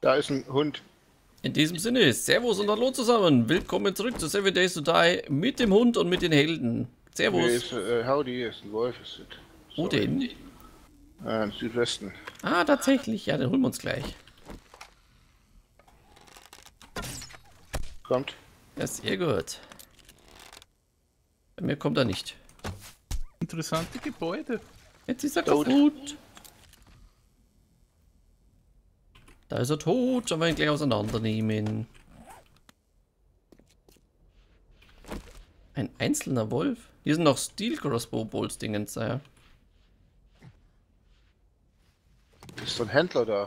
Da ist ein Hund. In diesem Sinne, Servus und Hallo zusammen. Willkommen zurück zu 7 Days to Die mit dem Hund und mit den Helden. Nee, Servus. ist, Howdy, ist ein Wolf. Ist es. Wo Sorry. denn? Im Südwesten. Ah, tatsächlich. Ja, den holen wir uns gleich. Kommt. Ja, sehr gut. Bei mir kommt er nicht. Interessante Gebäude. Jetzt ist er Tot. kaputt. Da ist er tot. Sollen wir ihn gleich auseinandernehmen. Ein einzelner Wolf? Hier sind noch Steel Crossbow Bolts Dingens, ja. Ist so ein Händler da.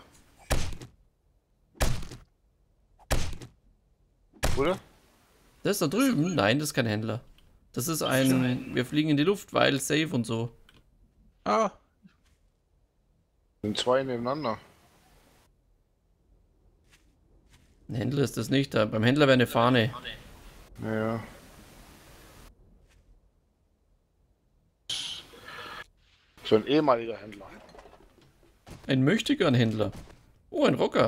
Oder? Das ist da drüben? Nein, das ist kein Händler. Das ist ein... Wir fliegen in die Luft, weil safe und so. Ah, Sind zwei nebeneinander. Ein Händler ist das nicht. Beim Händler wäre eine Fahne. Ja. So ein ehemaliger Händler. Ein Möchtegern-Händler. Oh, ein Rocker.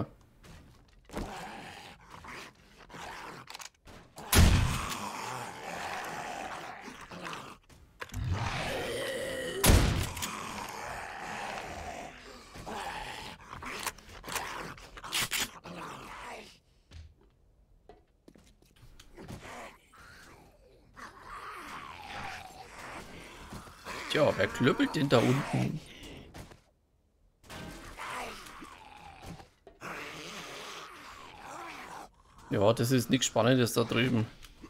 Tja, wer klöppelt denn da unten? Ja, das ist nichts Spannendes da drüben.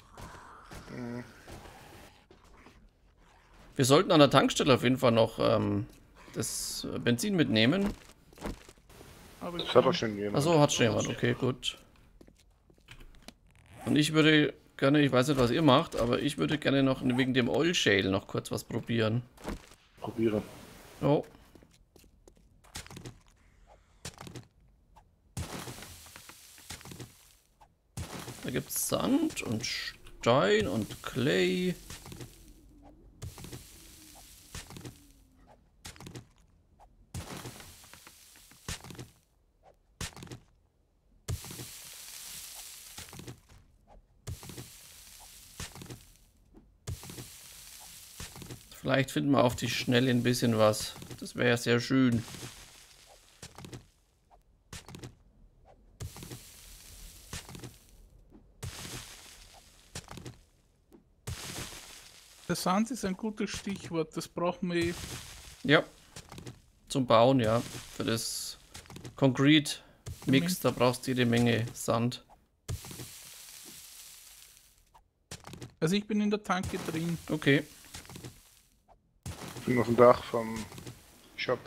Wir sollten an der Tankstelle auf jeden Fall noch das Benzin mitnehmen. aber Das hat doch schon jemand. Achso, hat schon jemand. Okay, gut. Und ich würde gerne, ich weiß nicht, was ihr macht, aber ich würde gerne noch wegen dem Oil Shale noch kurz was probieren. Probieren. Oh. Da gibt es Sand und Stein und Clay. Vielleicht finden wir auf die Schnelle ein bisschen was. Das wäre ja sehr schön. der Sand ist ein gutes Stichwort. Das brauchen wir. Ja. Zum Bauen, ja. Für das Concrete Mix, da brauchst du jede Menge Sand. Also ich bin in der Tanke drin. Okay. Ich bin auf dem Dach vom Shop.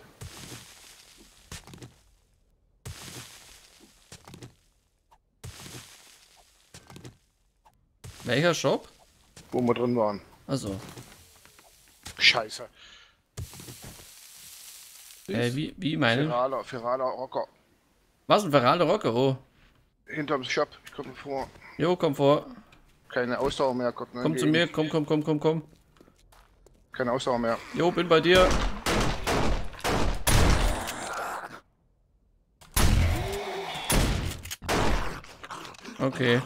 Welcher Shop? Wo wir drin waren. Also, Scheiße. wie meinen? Ferraler Rocker. Was, ein Ferrari Rocker? Oh. Hinterm Shop. Ich komme vor. Jo, komm vor. Keine Ausdauer mehr. Gott, ne, Komm zu mir, komm. Keine Ausdauer mehr. Jo, bin bei dir. Okay.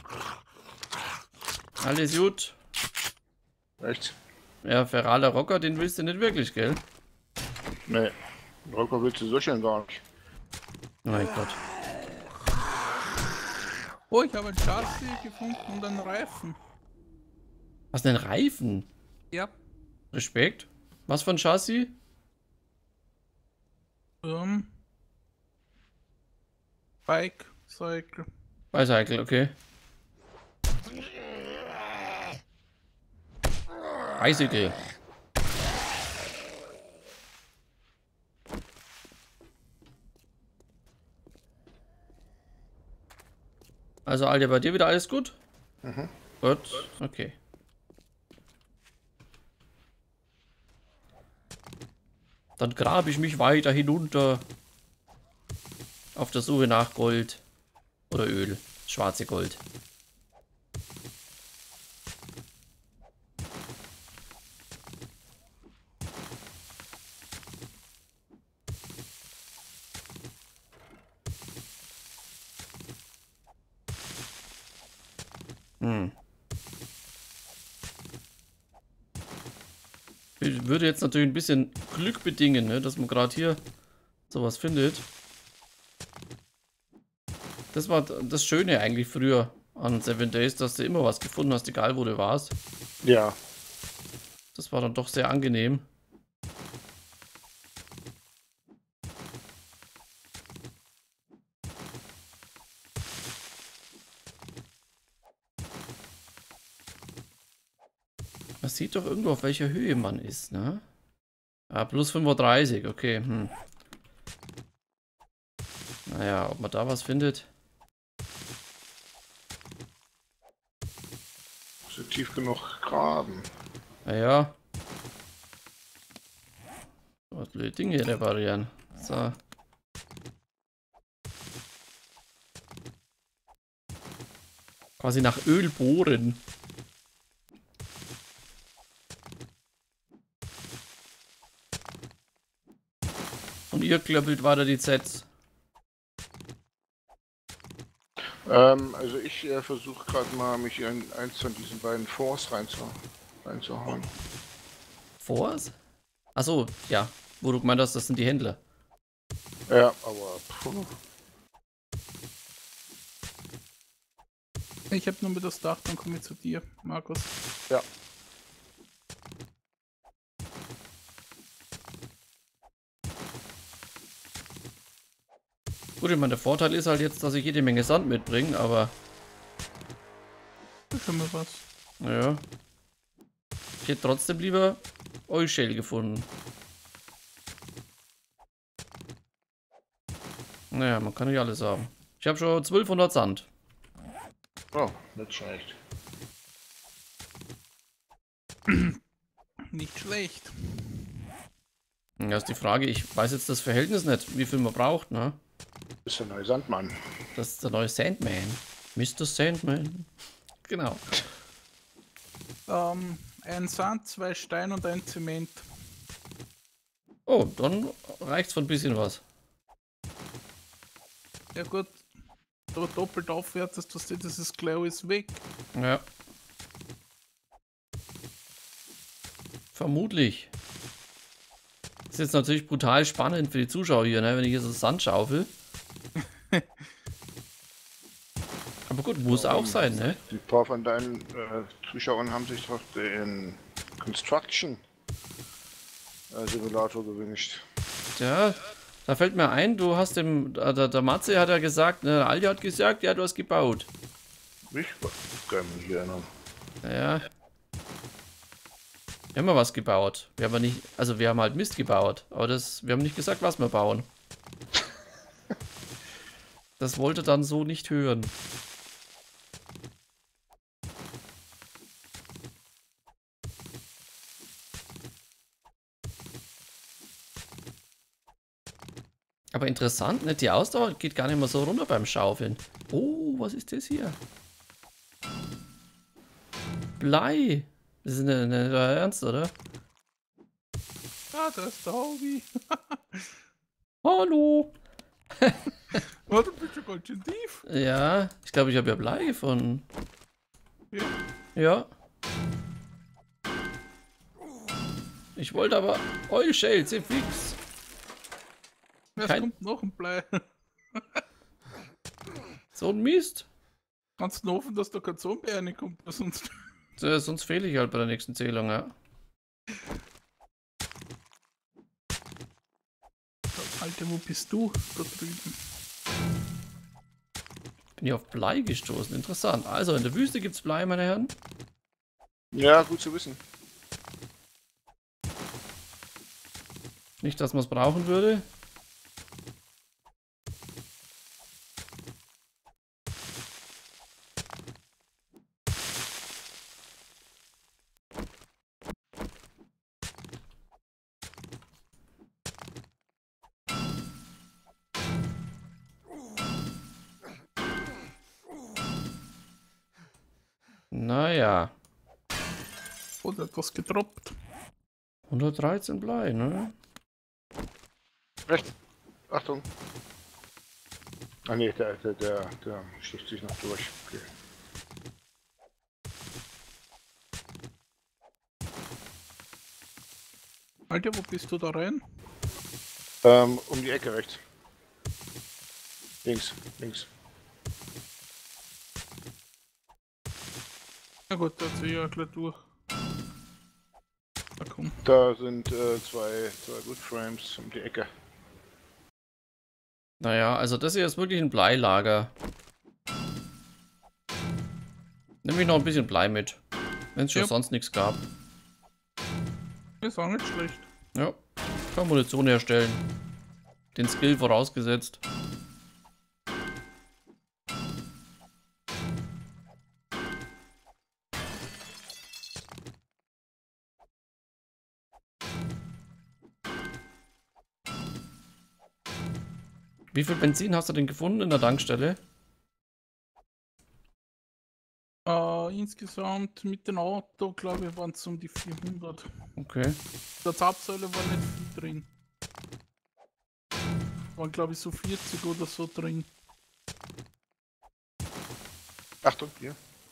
Alles gut. Echt? Ja, Ferrari Rocker, den willst du nicht wirklich, gell? Nee. Rocker willst du so schön gar nicht. Oh mein Gott. Oh, ich habe ein Chassis gefunden und einen Reifen. Was denn Reifen? Ja. Respekt. Was für ein Chassis? Bike, Cycle. Bicycle, okay. Bicycle. Also, Alter, bei dir wieder alles gut? Mhm. Gut, okay. Dann grabe ich mich weiter hinunter auf der Suche nach Gold oder Öl, schwarze Gold. Hm. Würde jetzt natürlich ein bisschen Glück bedingen, ne? Dass man gerade hier sowas findet. Das war das Schöne eigentlich früher an 7 Days, dass du immer was gefunden hast, egal wo du warst. Ja. Das war dann doch sehr angenehm. Man sieht doch irgendwo, auf welcher Höhe man ist, ne? Ah, plus 35, okay. Hm. Naja, ob man da was findet. So tief genug graben. Naja. Was blöde Dinge hier reparieren. So. Quasi nach Öl bohren. Und ihr klöppelt weiter die Sets. Also ich versuche gerade mal, mich in eins von diesen beiden Forts reinzuhauen. Force? Achso, ja. Wo du gemeint hast, das sind die Händler. Ja, aber puh. Ich habe nur mit das Dach, dann komme ich zu dir, Markus. Ja. Gut, ich meine, der Vorteil ist halt jetzt, dass ich jede Menge Sand mitbringe, aber Das ist schon mal was. naja. Ich hätte trotzdem lieber Oil-Shale gefunden. Naja, man kann nicht alles haben. Ich habe schon 1200 Sand. Oh, nicht schlecht. Nicht schlecht. Ja, ist die Frage, ich weiß jetzt das Verhältnis nicht, wie viel man braucht, ne? Das ist der neue Sandmann. Das ist der neue Sandman. Mr. Sandman. Genau. Ein Sand, 2 Steine und ein Zement. Oh, dann reicht's von ein bisschen was. Ja gut, aber doppelt aufwärts, dass du dieses Glow ist weg. Ja. Vermutlich. Ist jetzt natürlich brutal spannend für die Zuschauer hier, ne? Wenn ich hier so Sand schaufel. Aber gut, muss auch sein, ne? Ein paar von deinen Zuschauern haben sich doch den Construction Simulator gewünscht. Ja, da fällt mir ein, du hast dem, der Matze hat ja gesagt, ne, der Aldi hat gesagt, ja, du hast gebaut. Ich kann mich hier erinnern. Ja. Wir haben ja was gebaut. Wir haben ja nicht, also wir haben halt Mist gebaut. Aber wir haben nicht gesagt, was wir bauen. Das wollte dann so nicht hören. Aber interessant, ne? Die Ausdauer geht gar nicht mehr so runter beim Schaufeln. Oh, was ist das hier? Blei. Das ist nicht euer Ernst, oder? Ah, da ist der Hobby. Hallo. Oh, du bist schon ganz schön tief. Ja, ich glaube, ich habe ja Blei gefunden. Ja. Ja. Ich wollte aber Oil Shale, sie fix. Es Kein- kommt noch ein Blei. So ein Mist. Kannst du hoffen, dass da kein Zombie reinkommt, sonst. Sonst fehle ich halt bei der nächsten Zählung, ja. Alter, wo bist du? Da drüben. Bin hier auf Blei gestoßen. Interessant. Also, in der Wüste gibt's Blei, meine Herren. Ja, gut zu wissen. Nicht, dass man es brauchen würde. Naja. Oder etwas gedroppt. 113 Blei, ne? Rechts. Achtung. Ah ne, der sticht sich noch durch. Okay. Alter, wo bist du da rein? Um die Ecke rechts. Links, links. Na gut, da zieh ich ja gleich durch. Na komm. Da sind zwei Good Frames um die Ecke. Naja, also das hier ist wirklich ein Bleilager. Nimm ich noch ein bisschen Blei mit. Wenn es schon Ja. sonst nichts gab. Ist auch nicht schlecht. Ja, kann Munition herstellen. Den Skill vorausgesetzt. Wie viel Benzin hast du denn gefunden in der Tankstelle? Insgesamt mit dem Auto, glaube ich, waren es um die 400. Okay. Der Zapfsäule war nicht viel drin. Waren, glaube ich, so 40 oder so drin. Achtung, hier.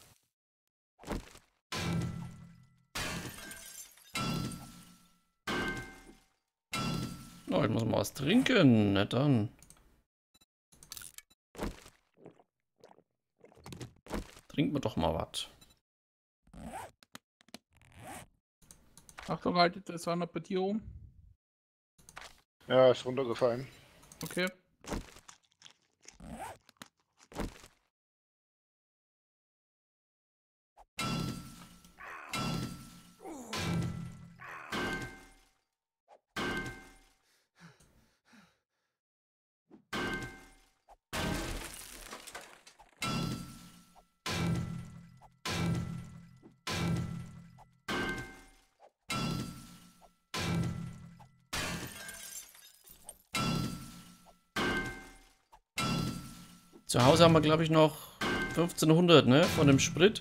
Oh, ich muss mal was trinken. Na dann. Trinken wir doch mal was. Achtung, Alter, da ist einer bei dir oben. Ja, ist runtergefallen. Okay. Zu Hause haben wir, glaube ich, noch 1500, ne? Von dem Sprit.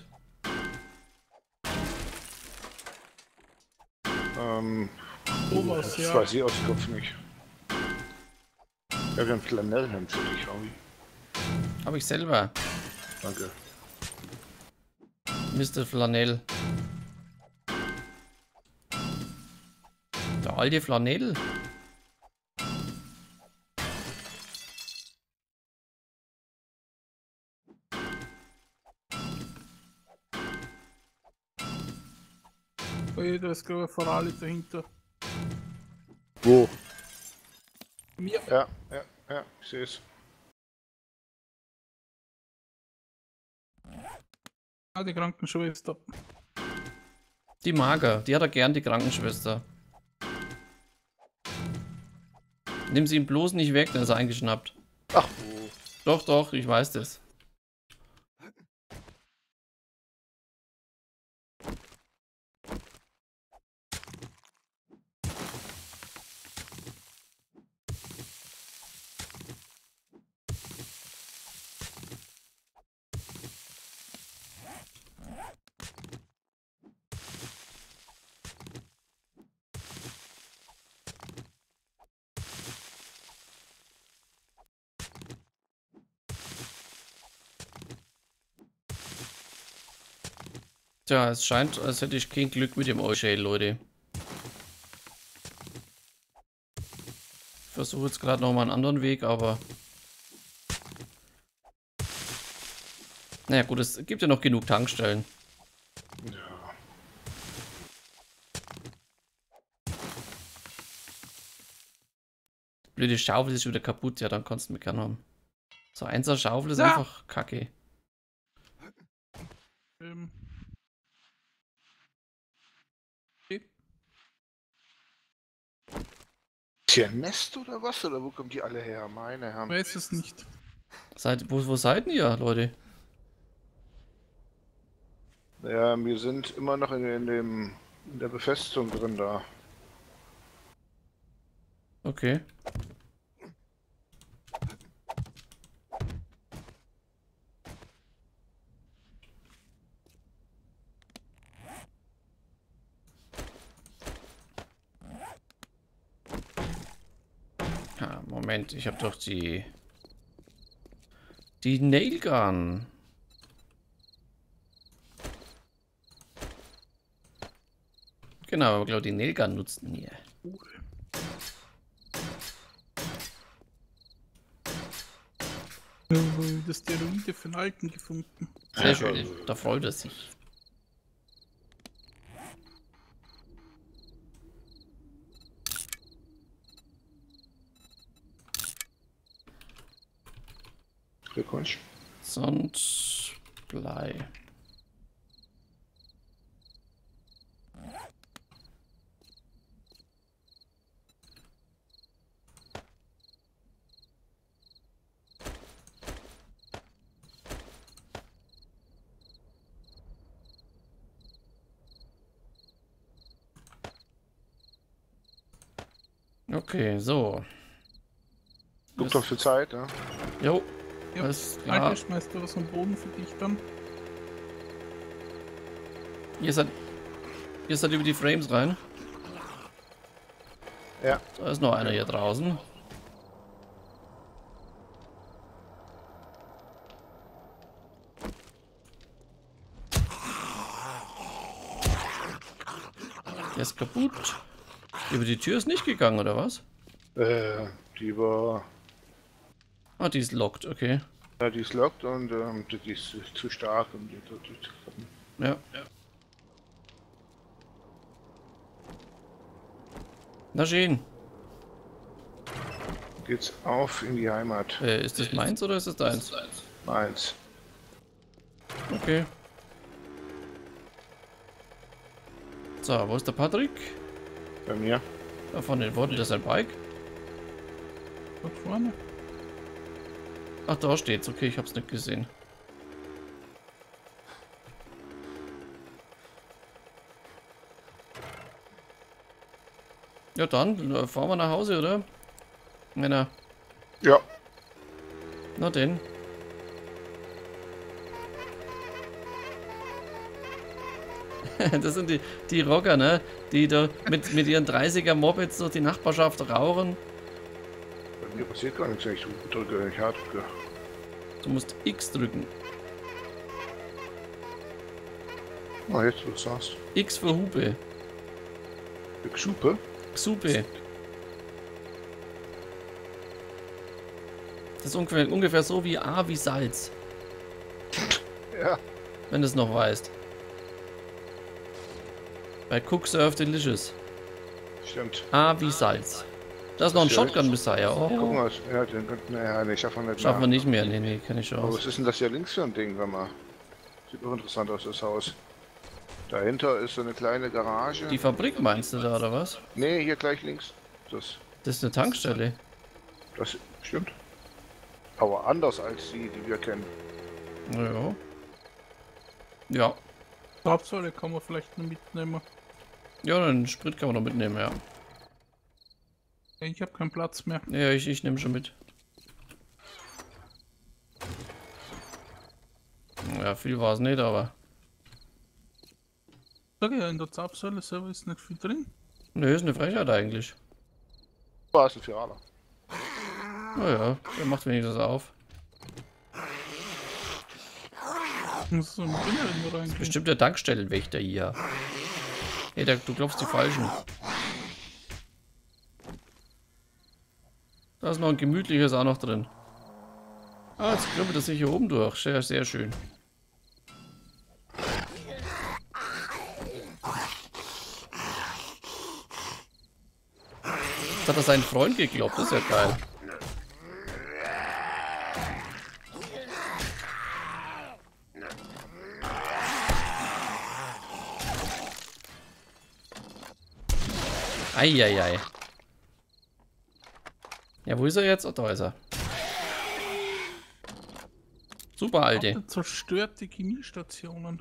Sowas, Das ja. weiß ich aus dem Kopf nicht. Ja, wir haben Flanellhemd für dich, Aui. Habe ich selber. Danke. Mr. Flanell. Der alte Flanell. Ui, da ist, glaube ich, Ferrari dahinter. Wo? Mir. Ja, ich sehe es. Ah, die Krankenschwester. Die Mager. Die hat er gern, die Krankenschwester. Nimm sie ihm bloß nicht weg, dann ist er eingeschnappt. Ach, wo? Doch, doch, ich weiß das. Tja, es scheint, als hätte ich kein Glück mit dem Oil-Shale, Leute. Ich versuche jetzt gerade noch mal einen anderen Weg, aber... Naja gut, es gibt ja noch genug Tankstellen. Ja. Blöde Schaufel ist wieder kaputt, ja, dann kannst du mich gerne haben. So, 1er Schaufel ist Ja. einfach kacke. Okay. Ist hier ein Nest oder was? Oder wo kommen die alle her? Meine Herren. Weiß es nicht. Wo seid ihr, Leute? Ja, wir sind immer noch in der Befestigung drin da. Okay. Ja, Moment, ich habe doch die Nailgun. Genau, ich glaube, die Nailgun nutzen hier. Cool. Das Steroide für den Alten gefunden. Sehr schön, da freut er sich. Glückwunsch. Sonst Blei. Okay, so. Guck doch für Zeit, ne? Jo. Ja, Das, ja. Alter, schmeißt du was am Boden für dich dann? Ihr seid über die Frames rein. Ja. Da ist noch einer hier draußen. Der ist kaputt. Über die Tür ist nicht gegangen, oder was? Die war... Ah, die ist locked, okay. Ja, die ist locked und die ist zu stark, um die zu treffen. Ja. Na schön. Geht's auf in die Heimat. Ist das meins oder ist das deins? Meins. Okay. So, wo ist der Patrick? Bei mir. Da vorne, wo hat das ein Bike? Dort vorne. Ach, da steht's. Okay, ich hab's nicht gesehen. Ja dann, fahren wir nach Hause, oder? Männer. Ja. Na denn. Das sind die Rocker, ne? Die da mit ihren 30er Mopeds durch die Nachbarschaft rauchen. Bei mir passiert gar nichts, wenn ich drücke, wenn ich hart drücke. Du musst X drücken. Oh, jetzt wo du sagst. X für Hupe. Xupe? Xupe. Das ist ungefähr so wie A wie Salz. Ja. Wenn du es noch weißt. Bei Cook Surf Delicious. Stimmt. A wie Salz. Da ist noch ein Das ist ja Shotgun Messiah. Guck Oh. mal, ja, den könnten wir nee, schaffen wir nicht Schaffen wir mehr. nicht mehr. Nee, kann ich Aber aus. was ist denn das hier links für ein Ding, wenn man... Sieht doch interessant aus, das Haus. Dahinter ist so eine kleine Garage. Die Fabrik meinst du da, oder was? Nee, hier gleich links. Das ist eine Tankstelle. Das stimmt. Aber anders als die wir kennen. Ja. Ja. Zapfsäule kann man vielleicht noch mitnehmen. Ja, den Sprit kann man noch mitnehmen, ja. Ich habe keinen Platz mehr. Ja, ich nehme schon mit. Ja, viel war es nicht, aber... Sag ja, in der Zapfsäule selber ist nicht viel drin. Nö, ist eine Frechheit eigentlich. War es ein Viraler. Naja, der macht wenigstens auf. Muss so im Inneren nur reingehen. Bestimmt der Tankstellenwächter hier. Hey, du glaubst die Falschen. Da ist noch ein gemütliches auch noch drin. Ah, jetzt kribbelt das sich hier oben durch. Sehr, sehr schön. Jetzt hat er seinen Freund gekloppt, das ist ja geil. Eieiei. Ja, wo ist er jetzt? Oh, da ist er. Super, Alte. Habt ihr zerstörte Chemiestationen.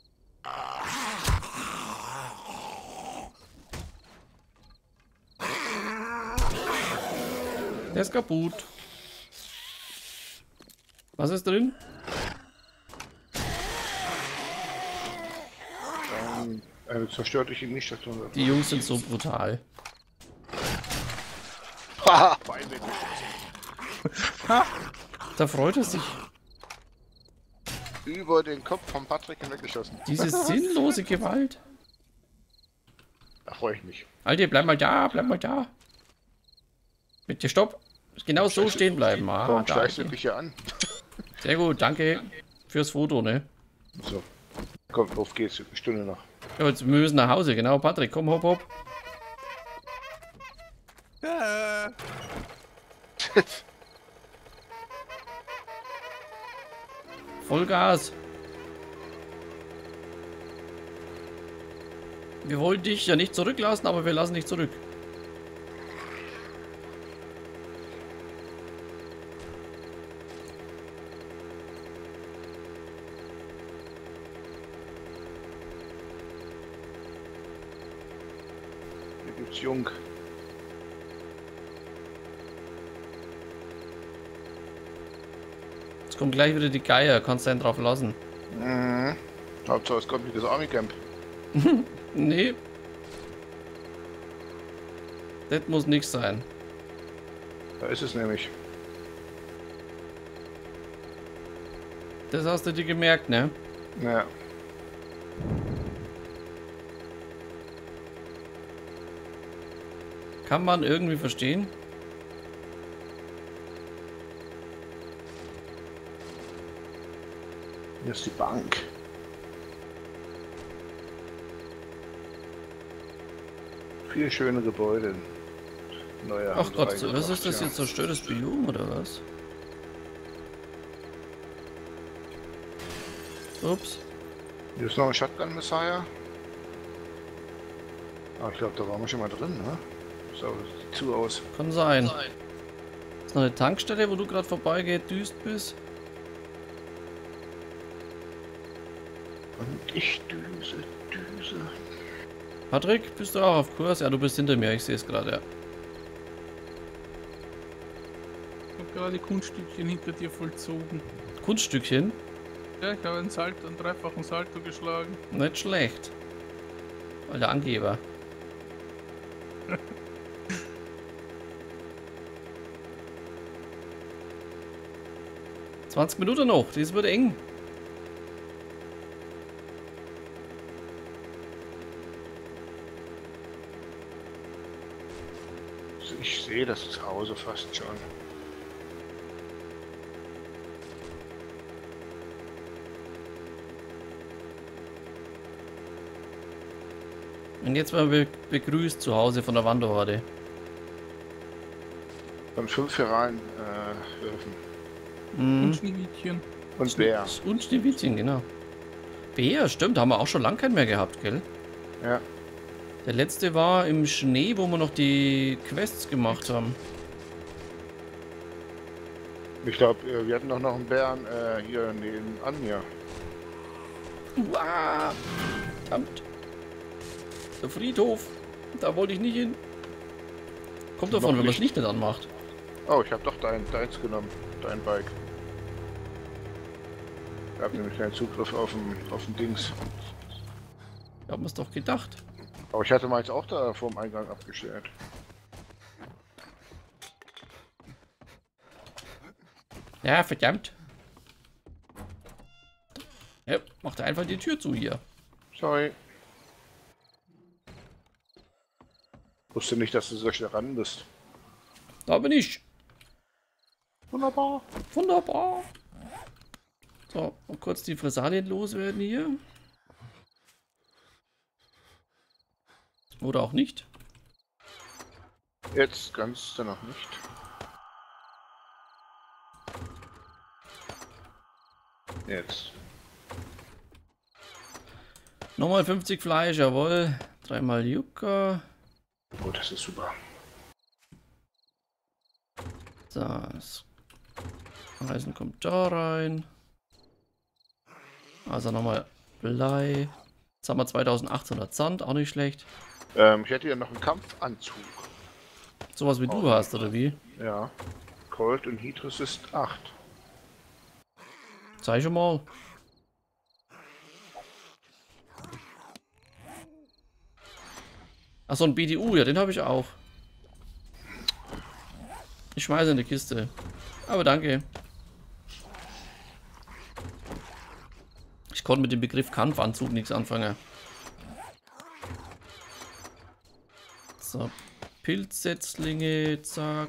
Der ist kaputt. Was ist drin? Eine zerstörte Chemiestation. Die Jungs sind so brutal. Haha, Bein weg. Da freut er sich. Über den Kopf von Patrick hinweggeschossen. Diese sinnlose Gewalt. Da freue ich mich. Alter, bleib mal da, bleib mal da. Bitte, stopp. Genau so stehen bleiben. Ah, Warum da, schleichst du okay. mich hier an? Sehr gut, danke fürs Foto, ne? So. Komm, auf geht's. Eine Stunde noch. Ja, jetzt wir müssen nach Hause, genau. Patrick, komm, hopp, hopp. Vollgas. Wir wollen dich ja nicht zurücklassen, aber wir lassen dich zurück. Hier gibt's Jung. Jetzt kommt gleich wieder die Geier, kannst du einen drauf lassen. Mhm. Hauptsache es kommt nicht das Army Camp. Nee. Das muss nix sein. Da ist es nämlich. Das hast du dir gemerkt, ne? Ja. Kann man irgendwie verstehen. Hier ist die Bank. Vier schöne Gebäude. Neue Ach haben Gott, sie was ist das reingebracht, jetzt? Zerstörtes Biom oder was? Ups. Hier ist noch ein Shotgun Messiah. Ah, ich glaube, da waren wir schon mal drin, ne? So, sieht zu aus. Kann sein. Ist noch eine Tankstelle, wo du gerade vorbeigedüst bist? Und ich düse. Patrick, bist du auch auf Kurs? Ja, du bist hinter mir, ich sehe es gerade, ja. Ich habe gerade Kunststückchen hinter dir vollzogen. Kunststückchen? Ja, ich habe einen dreifachen Salto geschlagen. Nicht schlecht. Alter Angeber. 20 Minuten noch, das wird eng. Ich sehe das zu Hause fast schon. Und jetzt mal begrüßt zu Hause von der Wanderhorde. Und 5 Heralen werfen. Und Schneewittchen. Und Bär. Und Schneewittchen, genau. Bär, stimmt, haben wir auch schon lange keinen mehr gehabt, gell? Ja. Der letzte war im Schnee, wo wir noch die Quests gemacht haben. Ich glaube, wir hatten doch noch einen Bären hier nebenan mir. Uah, verdammt. Der Friedhof. Da wollte ich nicht hin. Kommt davon, wenn man es nicht anmacht. Oh, ich habe doch deins genommen. Dein Bike. Ich habe nämlich keinen Zugriff auf den Dings. Ich hab mir's doch gedacht. Aber ich hatte meins auch da vorm Eingang abgestellt. Ja, verdammt. Ja, macht einfach die Tür zu hier. Sorry. Wusste nicht, dass du so schnell ran bist. Da bin ich. Wunderbar. Wunderbar. So, mal kurz die Fressalien loswerden hier. Oder auch nicht. Jetzt ganz dann noch nicht. Jetzt. Nochmal 50 Fleisch, jawohl. 3-mal Yucca. Oh, das ist super. Das Eisen kommt da rein. Also nochmal Blei. Jetzt haben wir 2800 Sand, auch nicht schlecht. Ich hätte ja noch einen Kampfanzug. Sowas wie du hast, oder wie? Ja. Cold und Heat Resist 8. Zeig schon mal. Achso, ein BDU, ja, den habe ich auch. Ich schmeiße in die Kiste. Aber danke. Ich konnte mit dem Begriff Kampfanzug nichts anfangen. So, Pilzsetzlinge, zack.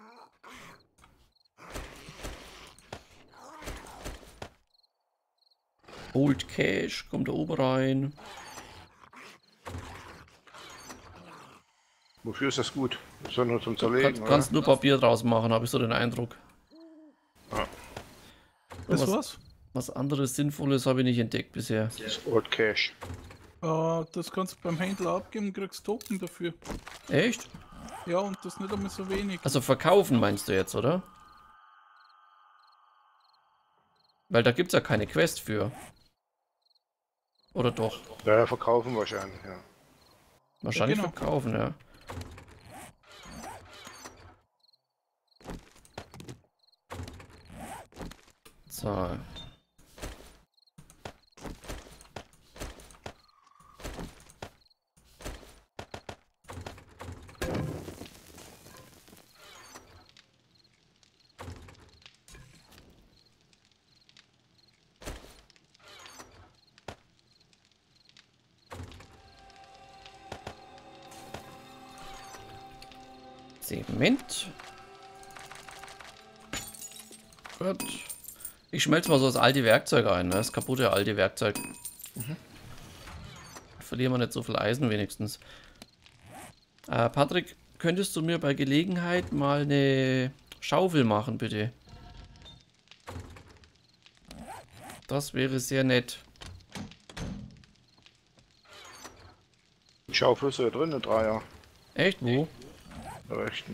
Old Cash, kommt da oben rein. Wofür ist das gut? Ist doch nur zum Zerlegen, Kannst nur Papier draus machen, habe ich so den Eindruck. Ja. Das war's? Was anderes Sinnvolles habe ich nicht entdeckt bisher. Das Old Cash. Das kannst du beim Händler abgeben, kriegst Token dafür. Echt? Ja, und das nicht einmal so wenig. Also verkaufen meinst du jetzt, oder? Weil da gibt es ja keine Quest für. Oder doch? Ja, verkaufen wahrscheinlich, ja. Wahrscheinlich Ja, genau. verkaufen, ja. So. Zement. Gut. Ich schmelze mal so das alte Werkzeug ein, ne? Das kaputte alte Werkzeug. Verlieren wir nicht so viel Eisen wenigstens. Patrick, könntest du mir bei Gelegenheit mal eine Schaufel machen, bitte? Das wäre sehr nett. Die Schaufel ist ja drin, eine Dreier. Echt? Wo? In der rechten.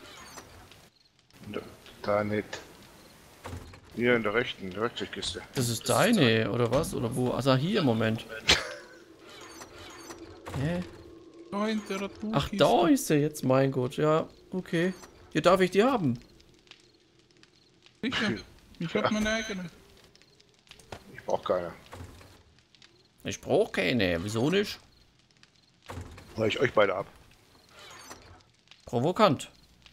Da nicht. Hier in der rechten, der Werkzeugkiste. Das ist deine, oder was? Oder wo? Also hier im Moment. Hä? Da in der Toolkiste. Ach, da ist er jetzt, mein Gott. Ja, okay. Hier darf ich die haben. Sicher. Ich hab meine eigene. Ich brauch keine. Ich brauche keine. Wieso nicht? Hol ich euch beide ab. Provokant.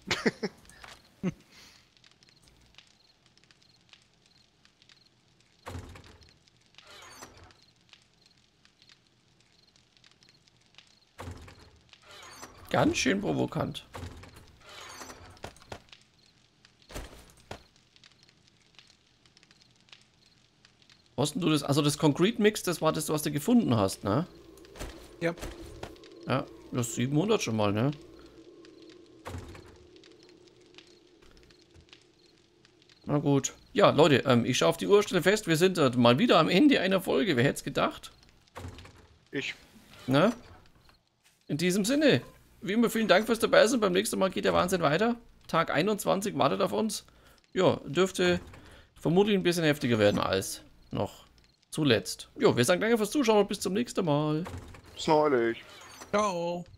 Ganz schön provokant. Hast du das? Also das Concrete Mix, das war das, was du gefunden hast, ne? Ja. Ja, das ist 700 schon mal, ne? Na gut. Ja, Leute, ich schaue auf die Uhr, stelle fest, wir sind mal wieder am Ende einer Folge. Wer hätte es gedacht? Ich. Na? In diesem Sinne, wie immer vielen Dank fürs dabei sein. Beim nächsten Mal geht der Wahnsinn weiter. Tag 21 wartet auf uns. Ja, dürfte vermutlich ein bisschen heftiger werden als noch zuletzt. Jo, wir sagen danke fürs Zuschauen und bis zum nächsten Mal. Bis neulich. Ciao.